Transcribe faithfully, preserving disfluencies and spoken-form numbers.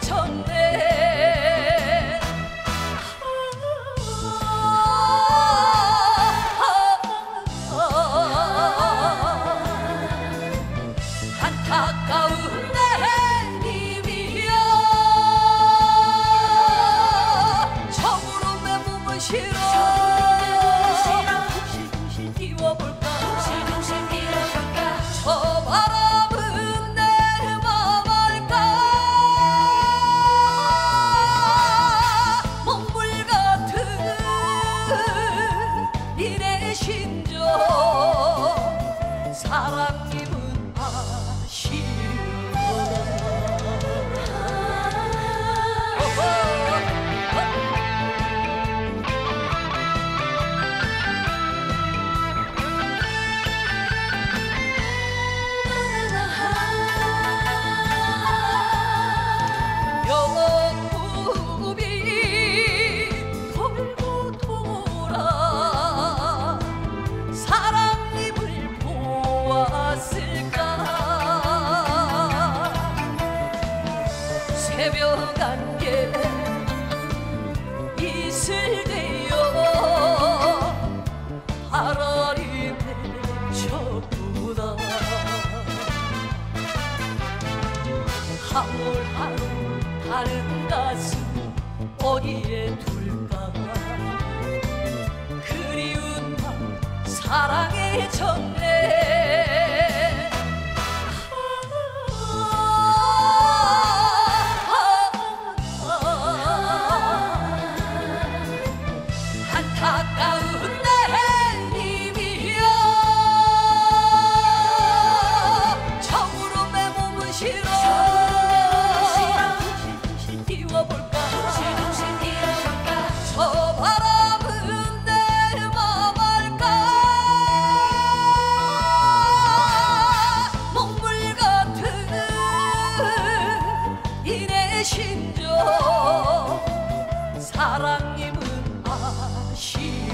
정내 안타까운 내님이여 처음으로 내 몸을 실어 띄워볼까 저 바람은 내 맘 알까 먹물 같은 이내 심정 사랑님은 아시오 영원히 돌고 돌아 사랑님을 보았을까 새벽 안개 이슬 되어 하라리 맺혔구나 하물하물 다른 가슴 어디에 둘까 그리운 밤 사랑의 정내 안타까운 내님이여 처음으로 내 몸을 실어 띄워볼까 저 바람은 내 맘 알까 먹물 같은 이내 심정 사랑님은 아시오